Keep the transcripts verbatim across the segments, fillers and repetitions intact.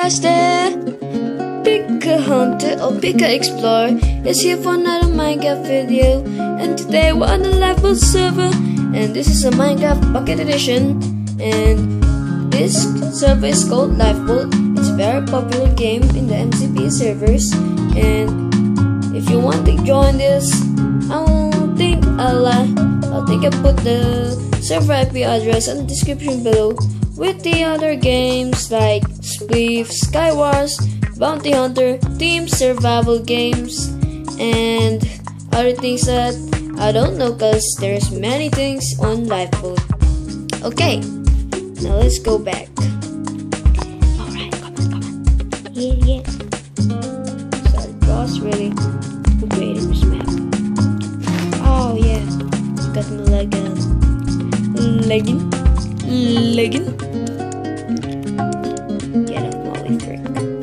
Guys there, Pika Hunter or Pika Explorer is here for another Minecraft video, and today we're on the Lifeboat server, and this is a Minecraft Bucket Edition, and this server is called Lifeboat. It's a very popular game in the M C P servers, and if you want to join this, I will think I'll, uh, I'll think I put the server I P address in the description below, with the other games like Spleef, Skywars, Bounty Hunter, Team Survival games, and other things that I don't know, cause there's many things on Lifeboat. Okay, now let's go back. Alright, come on, come on. Yeah, yeah. Sorry, boss, really. Who created this map? Oh yeah, got me lagging. Lagging? Lagging? Get out of my way, frick.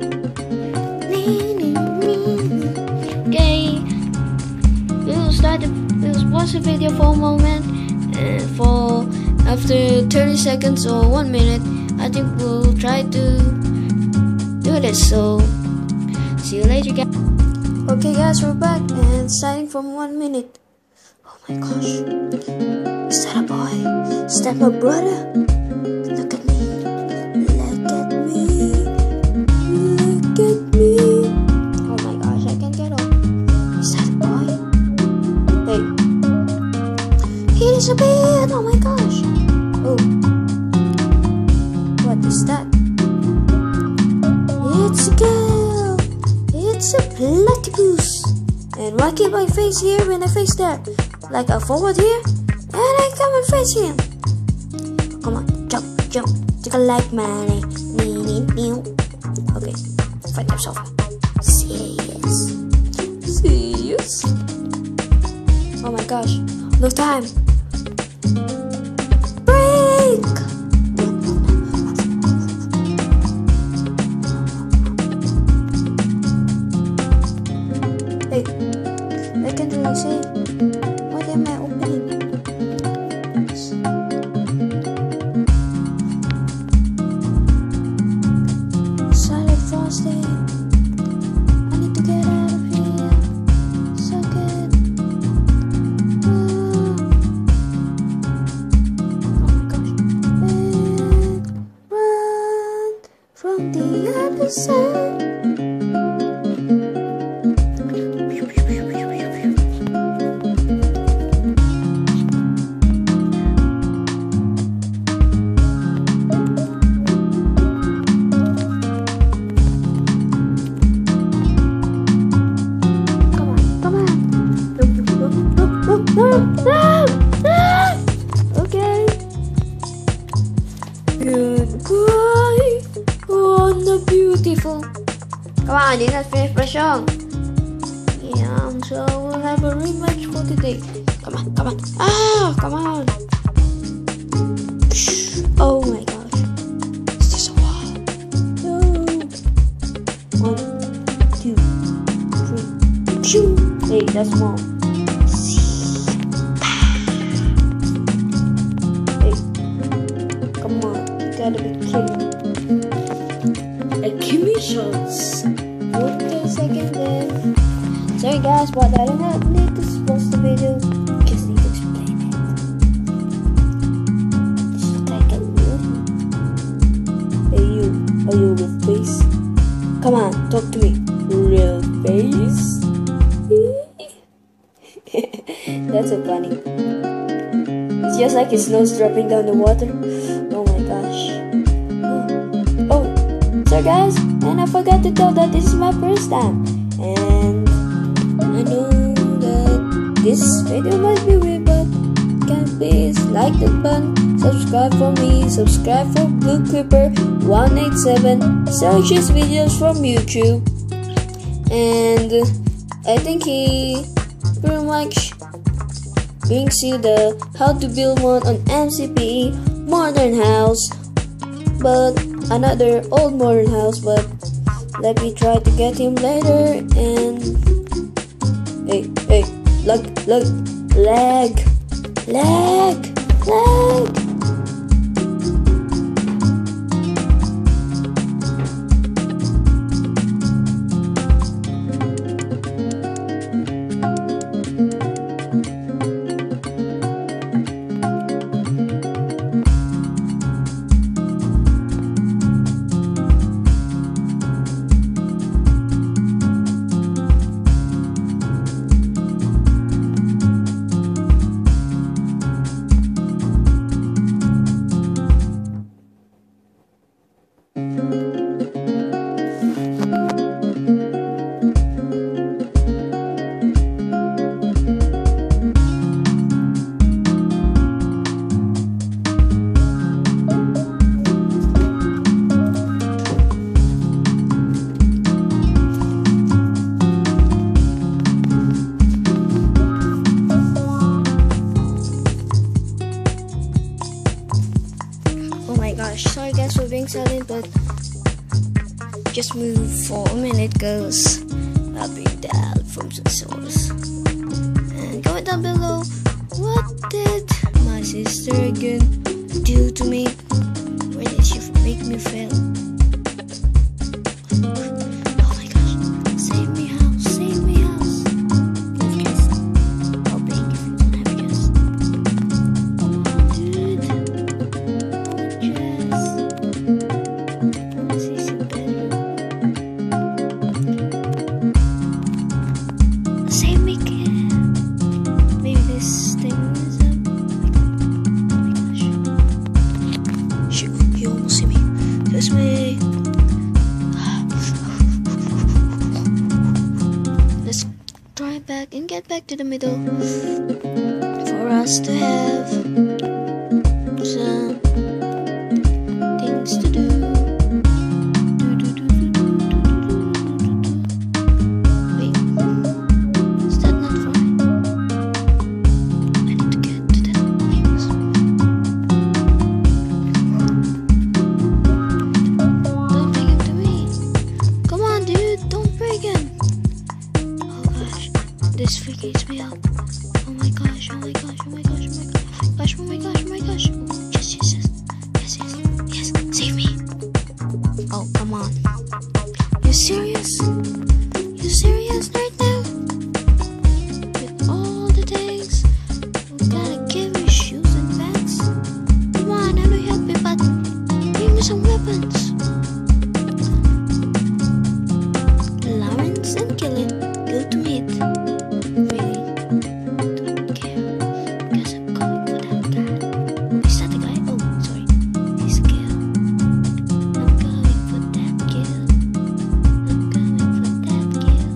Okay, we'll start the, we'll pause the video for a moment, and for after thirty seconds or one minute, I think we'll try to do this. So, see you later, guys. Okay, guys, we're back and starting from one minute. Oh my gosh, is that a boy? Is that my brother? Look at me, look at me, look at me. Oh my gosh, I can't get up. Is that a boy? Hey, he disappeared. Oh my gosh. Oh, what is that? It's a girl. It's a platypus. And why keep my face here when I face there? Like I forward here, and I come and face him. Come on, jump, jump. Take a like money. Okay, fight yourself. Serious. Serious. Oh my gosh, no time. Break. Hey, I can't really see. What am I opening? Solid frosting. I need to get out of here. So good. Oh, oh my gosh. And run from the other side. Okay. Goodbye on the beautiful. Come on, you not finished the song. Yeah, so we'll have a rematch for today. Come on, come on. Ah, come on. Oh my gosh. Is this a wall? No. One, two, three. Shoo. Hey, that's small. Gotta be kidding. A Kimmy shots. Okay, second then. Sorry guys, but I do not need to pause the video. Just need to explain it. This looks like a real. Hey you, are you with face? Come on, talk to me. Real face? That's so funny. It's just like his nose dropping down the water. Oh my gosh. Oh, oh. So guys, and I forgot to tell that this is my first time, and I know that this video might be weird, but can please like the button, subscribe for me, subscribe for Blue Creeper one eight seven, search his videos from YouTube, and I think he pretty much brings you the how to build one on M C P modern house, but another old modern house. But let me try to get him later. And hey, hey, lag, lag, lag, lag, lag. silent, but just move for a minute, cause I'll be down from the source. And comment down below, what did my sister again do to me? Where did she make me fail? Oh my gosh, save me house, save me house. Give a kiss. I'll bring if you don't have a kiss. Come on, dude. Oh, yes. See some better. Save me, kid. Maybe this thing is up. Oh my gosh. Shoot, he almost see me. This way. Let's try back and get back to the middle for us to have some things to do. Wait, is that not right? I need to get to that wings. Don't bring him to me. Come on, dude, don't break him. Oh gosh, this freaks me out. Oh my gosh, oh my gosh, oh my gosh, oh my gosh, oh my gosh, oh my gosh. Oh, yes, yes, yes, yes, yes, yes, save me. Oh, come on. You serious? You serious right now? With all the things, you gotta give me shoes and pants. Come on, I know you help me, but give me some weapons. Lawrence and Kelly go to meet. Really? Don't care. Guess I'm going for that guy. Is that the guy? Oh, sorry. This girl. I'm going for that girl. I'm going for that girl.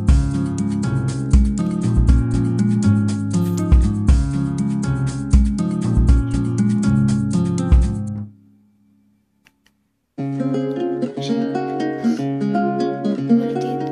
What it did?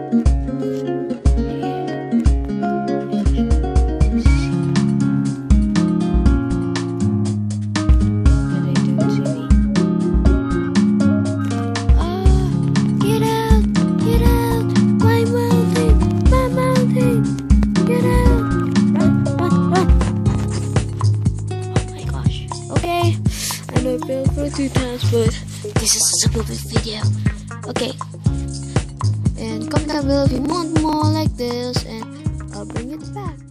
I failed for two times, but this is a super big video. Okay, and comment down below if you want more like this, and I'll bring it back.